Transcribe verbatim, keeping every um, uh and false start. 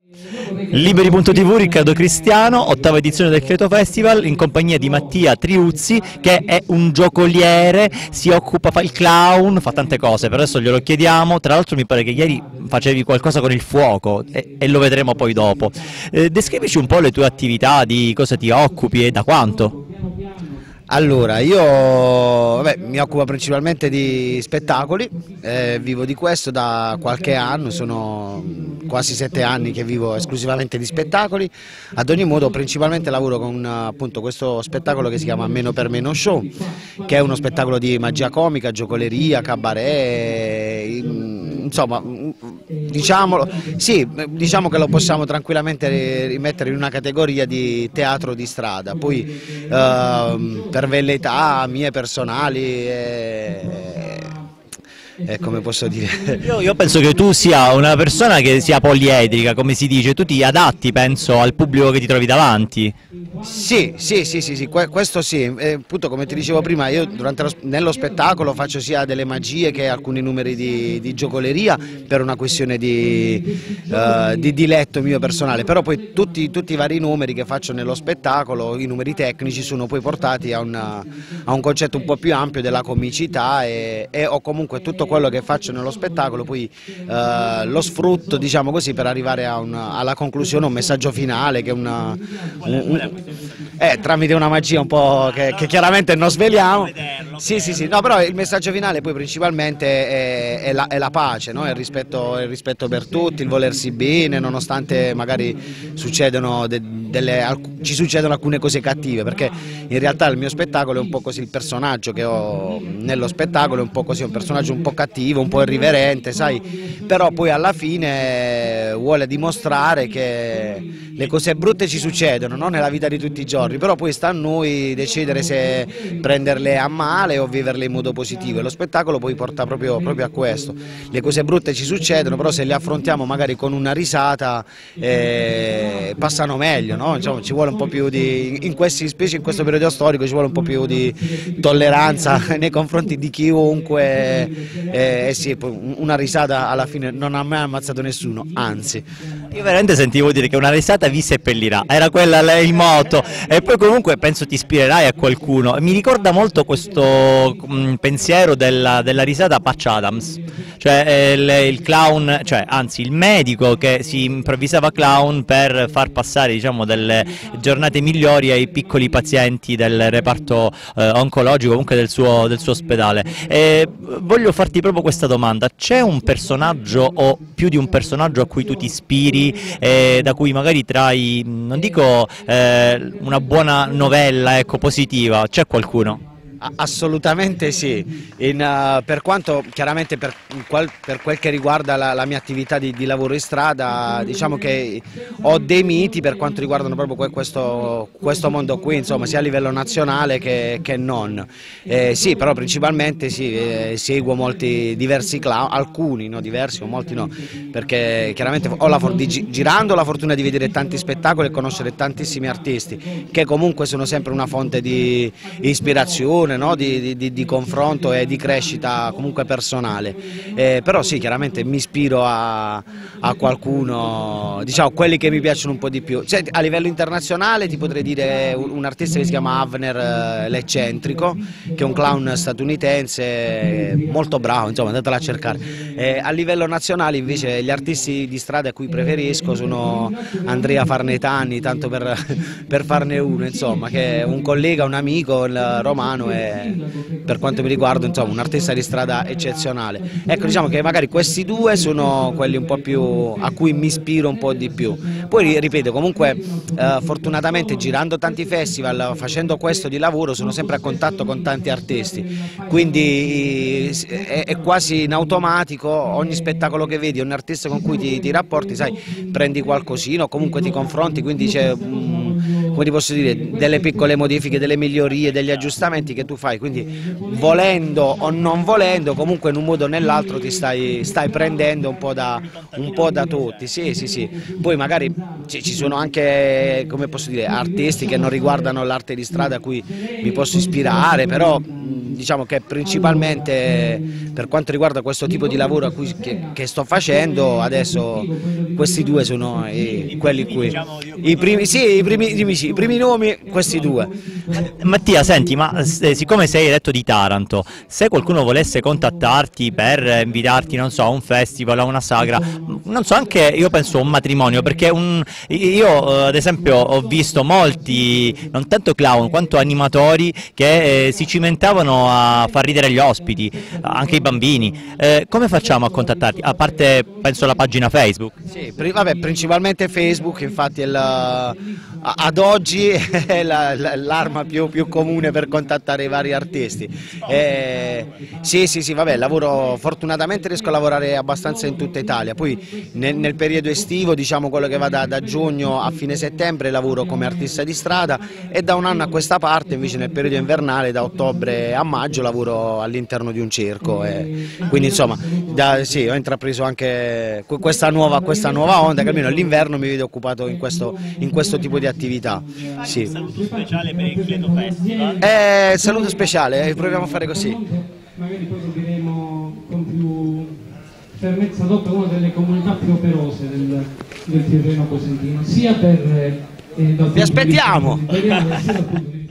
Liberi punto tivù, Riccardo Cristiano, ottava edizione del Creato Festival in compagnia di Mattia Triuzzi, che è un giocoliere, si occupa, fa il clown, fa tante cose, per adesso glielo chiediamo. Tra l'altro mi pare che ieri facevi qualcosa con il fuoco e, e lo vedremo poi dopo. Eh, descrivici un po' le tue attività, di cosa ti occupi e da quanto. Allora, io vabbè, mi occupo principalmente di spettacoli, eh, vivo di questo da qualche anno, sono quasi sette anni che vivo esclusivamente di spettacoli. Ad ogni modo principalmente lavoro con appunto questo spettacolo che si chiama Meno per Meno Show, che è uno spettacolo di magia comica, giocoleria, cabaret, insomma diciamolo, sì, diciamo che lo possiamo tranquillamente rimettere in una categoria di teatro di strada. Poi eh, per velleità mie personali e, e come posso dire... Io, io penso che tu sia una persona che sia poliedrica, come si dice, tu ti adatti, penso, al pubblico che ti trovi davanti. Sì, sì, sì, sì, sì, questo sì, e, appunto come ti dicevo prima, io durante lo, nello spettacolo faccio sia delle magie che alcuni numeri di, di giocoleria per una questione di, uh, di diletto mio personale, però poi tutti, tutti i vari numeri che faccio nello spettacolo, i numeri tecnici, sono poi portati a, una, a un concetto un po' più ampio della comicità e, e o comunque tutto quello che faccio nello spettacolo poi uh, lo sfrutto, diciamo così, per arrivare a una, alla conclusione, un messaggio finale che è una... Un, un, Eh, tramite una magia un po' che, che chiaramente non sveliamo. Sì, sì, sì, no, però il messaggio finale poi principalmente è, è, la, è la pace, no? È il rispetto, il rispetto per tutti, il volersi bene, nonostante magari succedono de, delle, ci succedono alcune cose cattive, perché in realtà il mio spettacolo è un po' così, il personaggio che ho nello spettacolo è un po' così, un personaggio un po' cattivo, un po' irriverente, sai, però poi alla fine vuole dimostrare che le cose brutte ci succedono, no? Nella vita di tutti i giorni, però poi sta a noi decidere se prenderle a male o viverle in modo positivo, e lo spettacolo poi porta proprio, proprio a questo. Le cose brutte ci succedono, però se le affrontiamo magari con una risata eh, passano meglio, no? Diciamo, ci vuole un po' più di, in questi, specie in questo periodo storico, ci vuole un po' più di tolleranza nei confronti di chiunque, eh, eh sì, una risata alla fine non ha mai ammazzato nessuno, anzi. Io veramente sentivo dire che una risata vi seppellirà, era quella il motto, e poi comunque penso ti ispirerai a qualcuno. Mi ricorda molto questo mh, pensiero della, della risata Patch Adams, cioè eh, il, il clown, cioè anzi il medico che si improvvisava clown per far passare, diciamo, delle giornate migliori ai piccoli pazienti del reparto eh, oncologico, comunque del suo, del suo ospedale. E voglio farti proprio questa domanda: c'è un personaggio o più di un personaggio a cui tu ti ispiri, eh, da cui magari trai, non dico eh, una buona novella, ecco, positiva, c'è qualcuno? Assolutamente sì, in, uh, per quanto chiaramente per quel, per quel che riguarda la, la mia attività di, di lavoro in strada, diciamo che ho dei miti per quanto riguardano proprio questo, questo mondo qui, insomma, sia a livello nazionale che, che non. Eh, sì, però principalmente sì, eh, seguo molti diversi clown, alcuni, no, diversi o molti no, perché chiaramente ho la, di, girando ho la fortuna di vedere tanti spettacoli e conoscere tantissimi artisti che comunque sono sempre una fonte di ispirazione, no? di, di, di confronto e di crescita comunque personale, eh, però sì, chiaramente mi ispiro a, a qualcuno, diciamo quelli che mi piacciono un po' di più. Cioè, a livello internazionale ti potrei dire un, un artista che si chiama Avner eh, l'Eccentrico, che è un clown statunitense molto bravo, insomma andatela a cercare. Eh, a livello nazionale invece gli artisti di strada a cui preferisco sono Andrea Farnetani, tanto per, per farne uno, insomma, che è un collega, un amico, il romano, e per quanto mi riguarda, insomma, un artista di strada eccezionale. Ecco, diciamo che magari questi due sono quelli un po' più a cui mi ispiro un po' di più. Poi ripeto, comunque eh, fortunatamente girando tanti festival, facendo questo di lavoro, sono sempre a contatto con tanti artisti, quindi è, è quasi in automatico, ogni spettacolo che vedi, ogni artista con cui ti, ti rapporti, sai, prendi qualcosina o comunque ti confronti, quindi c'è, come ti posso dire, delle piccole modifiche, delle migliorie, degli aggiustamenti che tu fai, quindi volendo o non volendo comunque in un modo o nell'altro ti stai, stai prendendo un po' da, un po' da tutti, sì sì sì, poi magari ci, ci sono anche, come posso dire, artisti che non riguardano l'arte di strada a cui mi posso ispirare, però diciamo che principalmente per quanto riguarda questo tipo di lavoro a cui, che, che sto facendo, adesso questi due sono i, quelli qui, i primi, sì, i primi, dimmi sì, i primi nomi, questi due. Mattia, senti, ma eh, siccome sei eletto di Taranto, se qualcuno volesse contattarti per invitarti, non so, a un festival, a una sagra, non so, anche io penso a un matrimonio, perché un, io ad esempio ho visto molti, non tanto clown quanto animatori che eh, si cimentavano a far ridere gli ospiti, anche i bambini. Eh, come facciamo a contattarti? A parte, penso, la pagina Facebook? Sì, vabbè, principalmente Facebook, infatti è la, ad oggi è l'arma più, più comune per contattare i vari artisti. Eh, sì, sì, sì, vabbè, lavoro, fortunatamente riesco a lavorare abbastanza in tutta Italia, poi nel, nel periodo estivo, diciamo quello che va da, da giugno a fine settembre, lavoro come artista di strada, e da un anno a questa parte invece nel periodo invernale, da ottobre a maggio, lavoro all'interno di un circo, e quindi insomma da, sì, ho intrapreso anche questa nuova, questa nuova onda, che almeno l'inverno mi vede occupato in questo, in questo tipo di attività. Sì. Saluto speciale per il Credo Festival. Eh, saluto speciale, eh, proviamo a fare così. Magari poi diremo con più fermezza dopo, una delle comunità più operose del, del Tirreno Cosentino, sia per eh, Vi aspettiamo! sia dal punto di vista